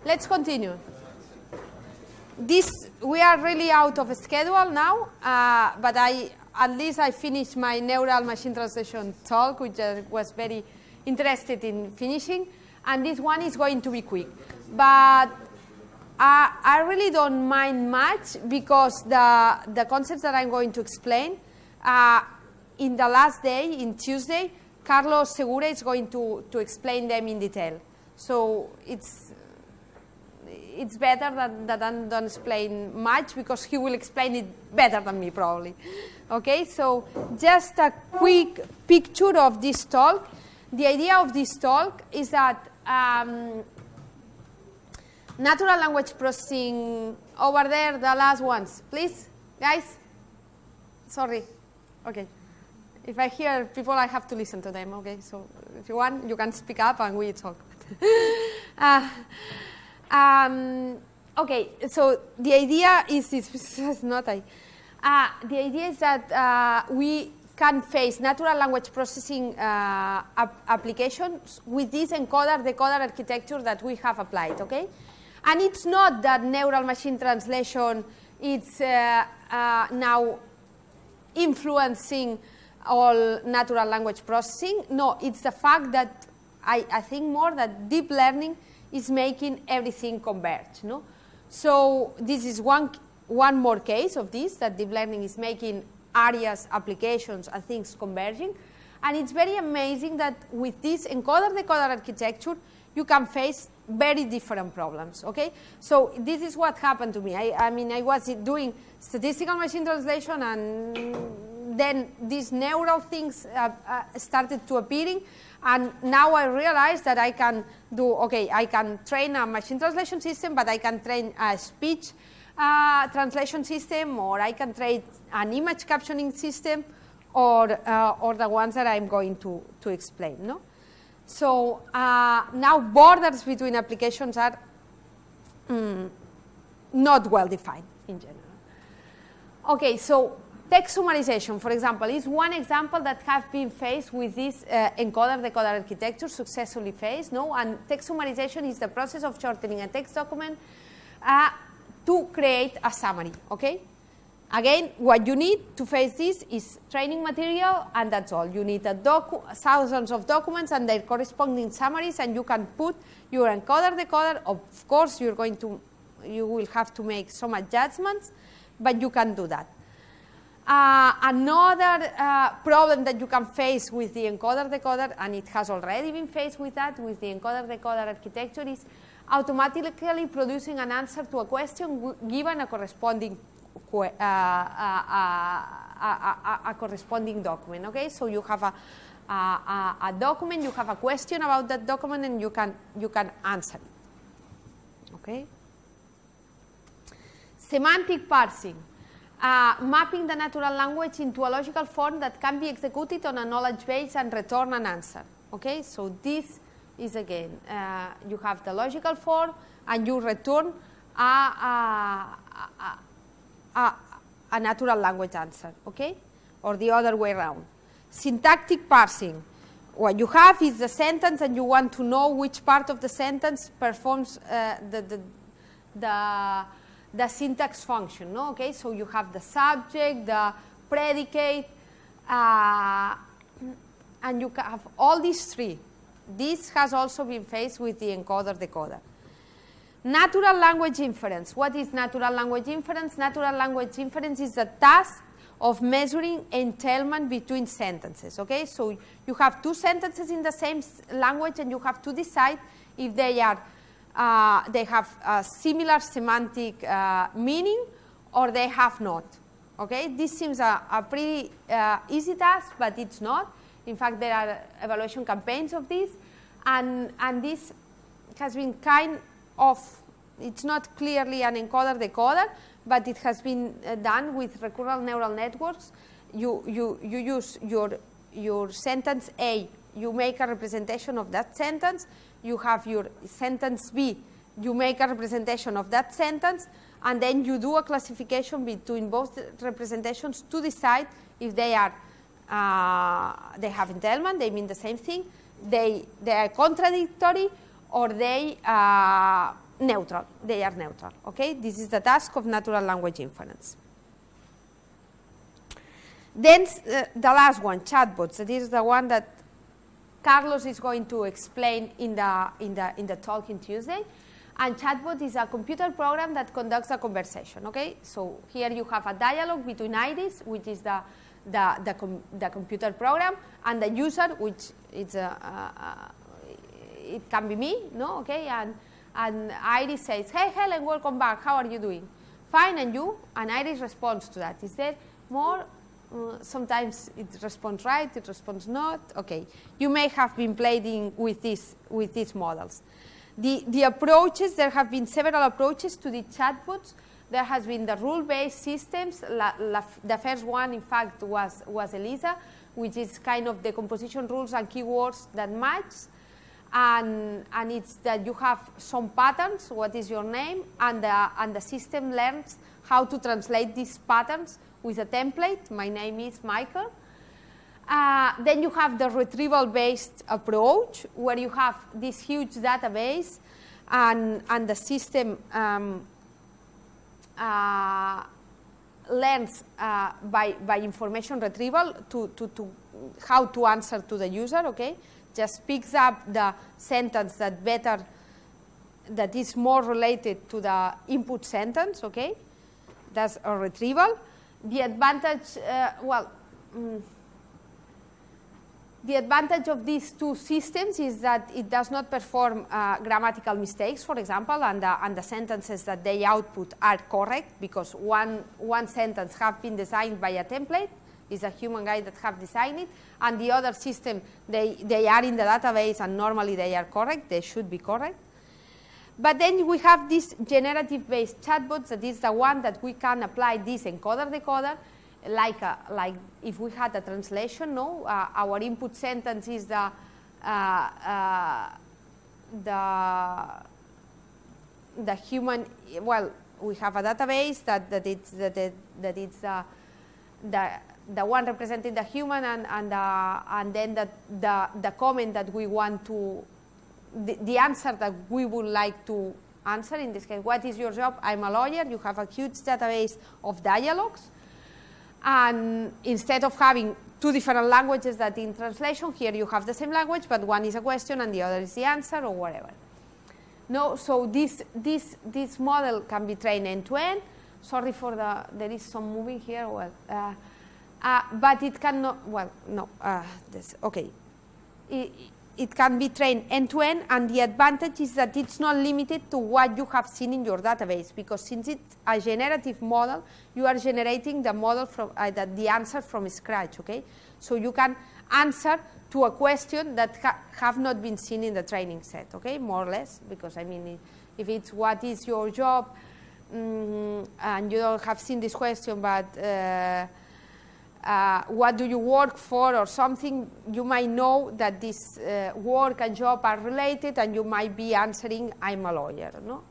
let's continue. We are really out of schedule now, but at least I finished my neural machine translation talk, which I was very interested in finishing. And this one is going to be quick. But I really don't mind much because the concepts that I'm going to explain, in the last day, in Tuesday, Carlos Segura is going to explain them in detail. So it's better that I don't explain much because he will explain it better than me probably. Okay, so just a quick picture of this talk. The idea of this talk is that natural language processing, over there, the last ones, please, guys. Sorry, okay. If I hear people, I have to listen to them, okay? So if you want, you can speak up and we talk. Okay, so the idea is this, not I. The idea is that we can face natural language processing applications with this encoder-decoder architecture that we have applied, okay? And it's not that neural machine translation is now influencing all natural language processing. No, it's the fact that I think more that deep learning is making everything converge. No? So this is one more case of this, that deep learning is making areas, applications, and things converging. And it's very amazing that with this encoder-decoder architecture, you can face very different problems, okay? So this is what happened to me. I mean, I was doing statistical machine translation, and then these neural things started to appearing, and now I realized that I can do, okay, I can train a machine translation system, but I can train a speech translation system, or I can train an image captioning system, or the ones that I'm going to explain, no? So now borders between applications are not well defined in general. Okay, so text summarization, for example, is one example that have been faced with this encoder-decoder architecture, successfully faced, no? And text summarization is the process of shortening a text document to create a summary, okay? Again, what you need to face this is training material, and that's all. You need thousands of documents and their corresponding summaries, and you can put your encoder-decoder. Of course, you will have to make some adjustments, but you can do that. Another problem that you can face with the encoder-decoder, and it has already been faced with that, with the encoder-decoder architecture, is automatically producing an answer to a question given a corresponding corresponding document, okay? So you have a document, you have a question about that document, and you can answer it, okay? Semantic parsing, mapping the natural language into a logical form that can be executed on a knowledge base and return an answer, okay? So this is, again, you have the logical form, and you return a natural language answer, okay? Or the other way around. Syntactic parsing. What you have is the sentence, and you want to know which part of the sentence performs the syntax function, no? Okay? So you have the subject, the predicate, and you have all these three. This has also been faced with the encoder-decoder. Natural language inference. What is natural language inference? Natural language inference is the task of measuring entailment between sentences, okay? So you have two sentences in the same language, and you have to decide if they have a similar semantic meaning, or they have not, okay? This seems a pretty easy task, but it's not. In fact, there are evaluation campaigns of this, and this has been kind of, it's not clearly an encoder-decoder, but it has been done with recurrent neural networks. You use your sentence A, you make a representation of that sentence. You have your sentence B, you make a representation of that sentence, and then you do a classification between both representations to decide if they are they have entailment, they mean the same thing, they are contradictory, or they neutral. They are neutral. Okay, this is the task of natural language inference. Then the last one, chatbots. That is the one that Carlos is going to explain in the talk in Tuesday. And chatbot is a computer program that conducts a conversation. Okay, so here you have a dialogue between Iris, which is the computer program, and the user, which is it can be me, no? Okay, and Iris says, "Hey, Helen, welcome back. How are you doing?" "Fine, and you?" And Iris responds to that. Is there more? Sometimes it responds right, it responds not. Okay, you may have been playing with these models. The approaches, there have been several approaches to the chatbots. There has been the rule-based systems. The first one, in fact, was ELISA, which is kind of the composition rules and keywords that match. And it's that you have some patterns, what is your name, and the system learns how to translate these patterns with a template. My name is Michael. Then you have the retrieval-based approach, where you have this huge database, and the system learns by information retrieval to how to answer to the user. Okay, just picks up the sentence that is more related to the input sentence. Okay, that's a retrieval. The advantage, the advantage of these two systems is that it does not perform grammatical mistakes, for example, and the sentences that they output are correct, because one sentence has been designed by a template, is a human guy that have designed it, and the other system, they are in the database, and normally they are correct, they should be correct. But then we have this generative-based chatbots, that is the one that we can apply this encoder-decoder, like if we had a translation, no? Our input sentence is the human. Well, we have a database that it's the one representing the human, and then the comment that we want to, the answer that we would like to answer. In this case, what is your job? I'm a lawyer. You have a huge database of dialogues. And instead of having two different languages that in translation, here you have the same language, but one is a question and the other is the answer, or whatever. No, so this model can be trained end-to-end. Sorry for there is some moving here. Well, but it cannot. Well, no. Okay. It can be trained end-to-end, and the advantage is that it's not limited to what you have seen in your database, because since it's a generative model, you are generating the model from the answer from scratch. Okay, so you can answer to a question that have not been seen in the training set. Okay, more or less, because I mean, if it's what is your job, and you don't have seen this question, but what do you work for or something, you might know that this work and job are related, and you might be answering, I'm a lawyer. No?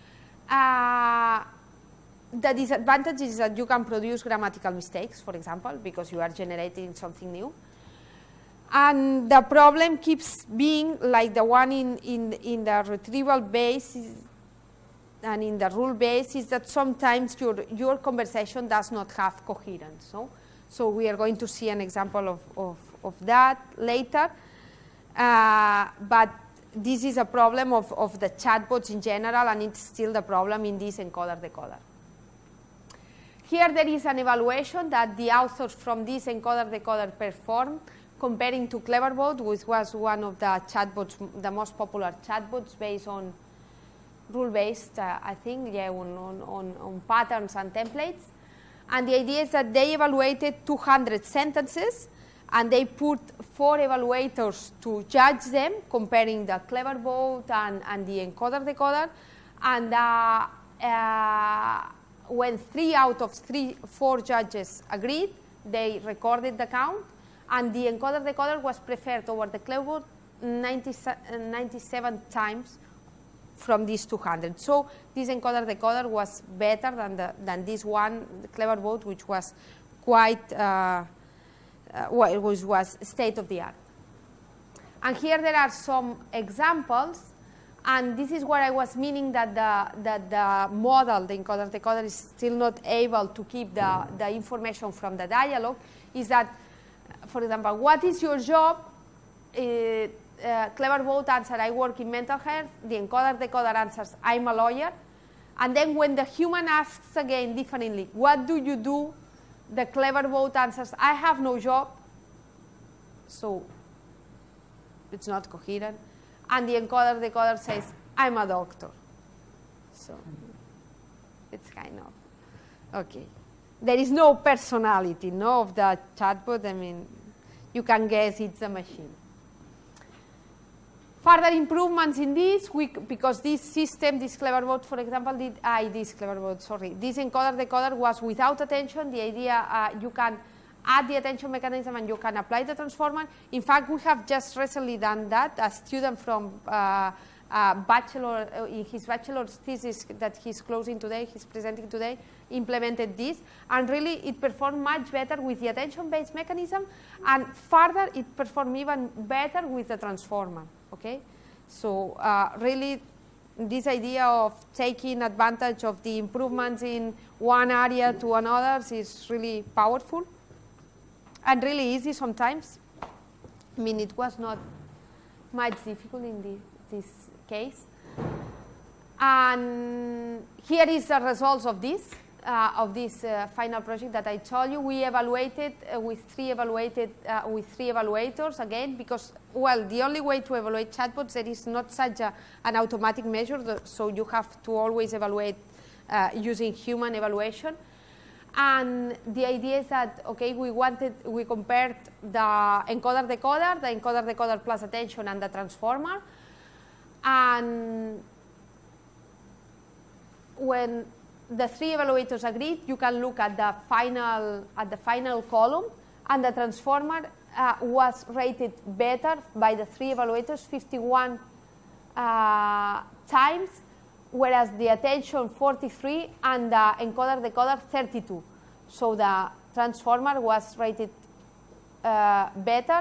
The disadvantage is that you can produce grammatical mistakes, for example, because you are generating something new. And the problem keeps being like the one in the retrieval base and in the rule base, is that sometimes your conversation does not have coherence. No? So we are going to see an example of that later. But this is a problem of the chatbots in general, and it's still the problem in this encoder-decoder. Here there is an evaluation that the authors from this encoder-decoder performed, comparing to Cleverbot, which was one of the chatbots, the most popular chatbots based on rule-based, I think, yeah, on patterns and templates. And the idea is that they evaluated 200 sentences, and they put 4 evaluators to judge them, comparing the Cleverbot and the encoder-decoder. And when 3 out of 4 judges agreed, they recorded the count, and the encoder-decoder was preferred over the Cleverbot 97 times from these 200. So this encoder-decoder was better than this one, the Cleverbot, which was quite, was state-of-the-art. And here there are some examples, And this is what I was meaning that the model, the encoder-decoder, is still not able to keep the information from the dialogue, is that, for example, what is your job? Cleverboat answer, I work in mental health. The encoder-decoder answers, I'm a lawyer. And then when the human asks again differently, what do you do? The Cleverboat answers, I have no job. So it's not coherent. And the encoder-decoder says, I'm a doctor. So it's kind of, okay. There is no personality, no, of the chatbot. I mean, you can guess it's a machine. Further improvements in this, because this system, this Cleverbot, for example, this encoder-decoder was without attention. The idea, you can add the attention mechanism and you can apply the transformer. In fact, we have just recently done that. A student from bachelor, in his bachelor's thesis that he's closing today, he's presenting today, implemented this. And really, it performed much better with the attention-based mechanism. And further, it performed even better with the transformer. Okay? So really, this idea of taking advantage of the improvements in one area to another is really powerful. And really easy sometimes. I mean, it was not much difficult in this case. And here is the results of this final project that I told you. We evaluated with three evaluators again, because, well, the only way to evaluate chatbots, there is not such an automatic measure, so you have to always evaluate using human evaluation. And the idea is that, okay, we compared the encoder-decoder plus attention, and the transformer. And when the three evaluators agreed, you can look at the final column, and the transformer was rated better by the three evaluators 51 times, whereas the attention 43 and the encoder-decoder 32. So the transformer was rated better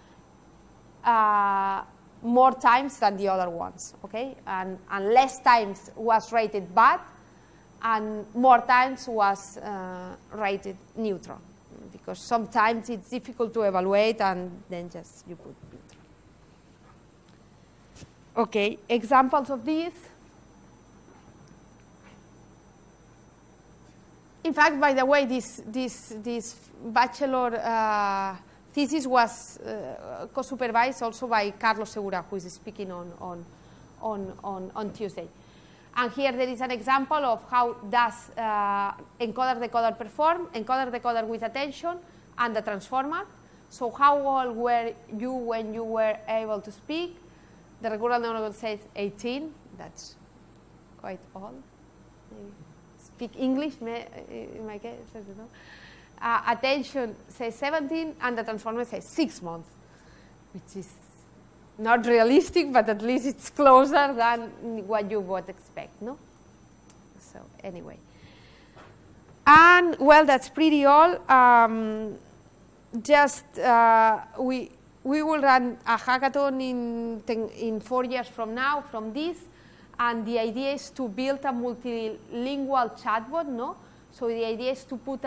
more times than the other ones, okay? And less times was rated bad, and more times was rated neutral, because sometimes it's difficult to evaluate, and then just you put neutral. Okay, examples of this. In fact, by the way, this bachelor thesis was co-supervised also by Carlos Segura, who is speaking on Tuesday. And here there is an example of how does encoder-decoder perform, encoder-decoder with attention, and the transformer. So how old were you when you were able to speak? The recurrent neural says 18. That's quite old. Maybe. Speak English, in my case, I don't know. Attention says 17, and the transformer says 6 months, which is not realistic, but at least it's closer than what you would expect, no? So anyway. And, well, that's pretty all. We will run a hackathon in 4 years from now, from this. And the idea is to build a multilingual chatbot, no? So the idea is to put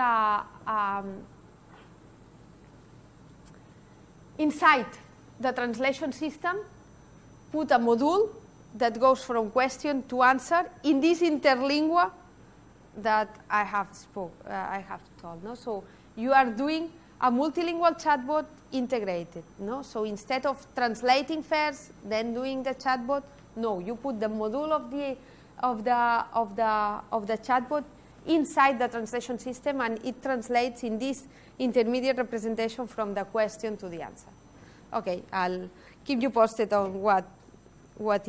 inside the translation system, put a module that goes from question to answer in this interlingua that I have told, no? So you are doing a multilingual chatbot integrated, no? So instead of translating first, then doing the chatbot, no, you put the module of the chatbot inside the translation system, and it translates in this intermediate representation from the question to the answer. Okay, I'll keep you posted on what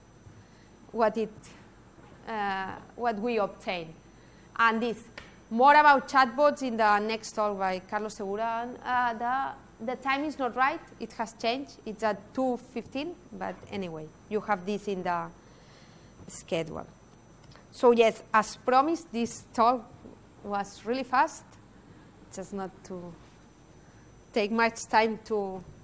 we obtain. And this more about chatbots in the next talk by Carlos Segura. The time is not right. It has changed. It's at 2:15, but anyway, you have this in the schedule. So yes, as promised, this talk was really fast. Just not to take much time to